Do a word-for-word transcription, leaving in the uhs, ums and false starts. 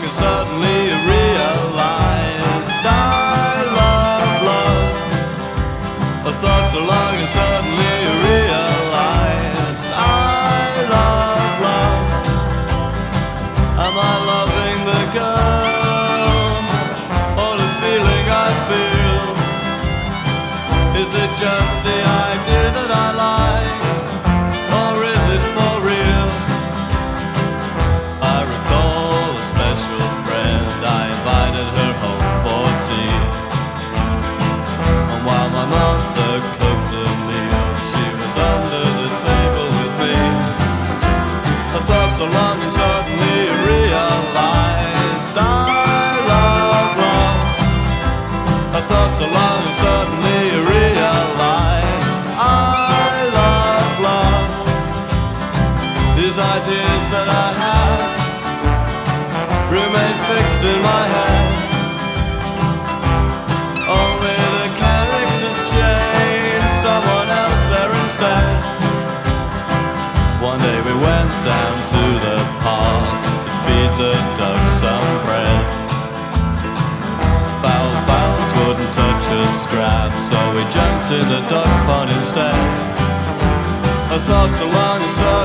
and suddenly you realized I love love. I thought so long and suddenly you realized I love love. Am I loving the girl or the feeling I feel? Is it just the idea that I like, or is it for real? I recall a special friend, I invited her home for tea. And while my mother cooked the meal, she was under the table with me. I thought so long and suddenly you realized I love love. I thought so long and suddenly you realized I love love. These ideas that I have remain fixed in my head. Only the characters change, someone else there instead. One day we went down to the park to feed the ducks some bread. Foul fowls wouldn't touch a scrap, so we jumped in the duck pond instead. I thought so long and so